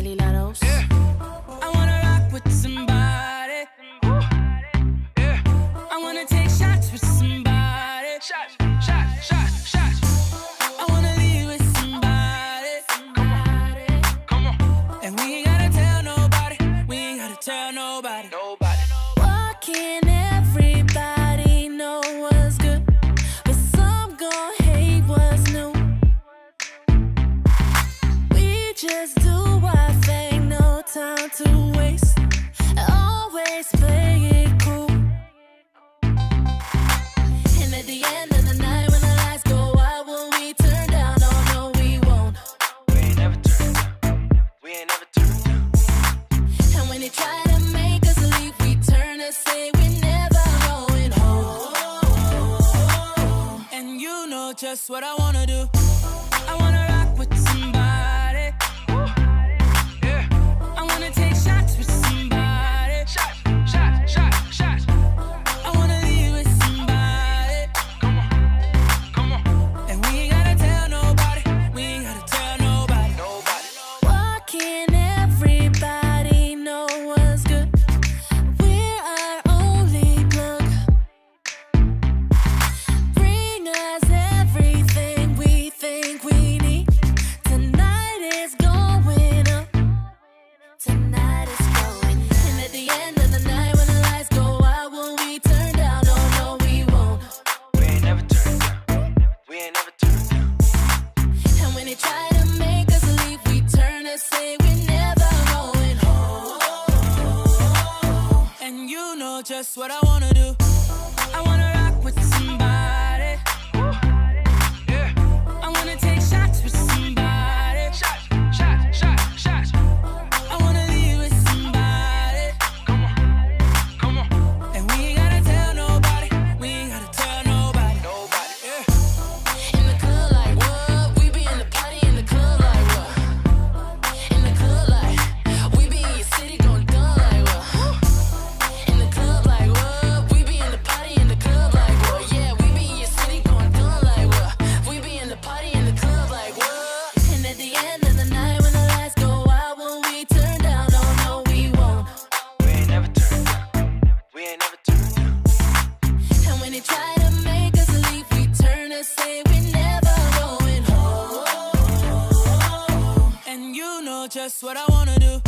Kelly Laros. Yeah. I wanna rock with somebody. Yeah. I wanna take shots with somebody. Shots, shots, shots, shots. I wanna leave with somebody. Come on. And we ain't gotta tell nobody. We ain't gotta tell nobody. Nobody. Why can't everybody know what's good, but some gon' hate what's new? We just do our thing, no time to waste. Always play it cool. And at the end of the night, when the lights go out, will we turn down? Oh no, we won't. We ain't never turned down. We ain't never turned down. And when they try to make us leave, we turn and say we're never going home. And you know just what I wanna do. I wanna rock with somebody. Yeah. I wanna take shots with somebody. Shots, shots, shots, shots. I wanna leave with somebody. Come on, come on. And we ain't gotta tell nobody. We ain't gotta tell nobody. Nobody. Why can't everybody know what's good? We're our only plug. Bring us everything we think we need. Tonight is going up. Tonight is going. And at the end of the night, when the lights go out, will we turn down? Oh no, we won't. We ain't never turned down. We ain't never turned down. And when they try to make us leave, we turn and say we're never going home. And you know just what I wanna do. I wanna rock with somebody. Yeah. I wanna take shots with somebody. Shots, shots, shots, shots. I wanna leave with somebody. Come on, come on. And we ain't gotta tell nobody. We ain't gotta tell nobody. Nobody. Yeah. In the club like what? We be in the party in the club like what? In the club like we be in your city gon' done like what? In the club like what? We be in the party in the club like what? Yeah, we be in your city gon' done like what? We be in the party in the club like what? And at the end of the night, when the lights go out, will we turn down? Oh no, we won't. We ain't never turned down. We ain't never turned down. And when they try to make us leave, we turn and say we're never going home. And you know just what I wanna do.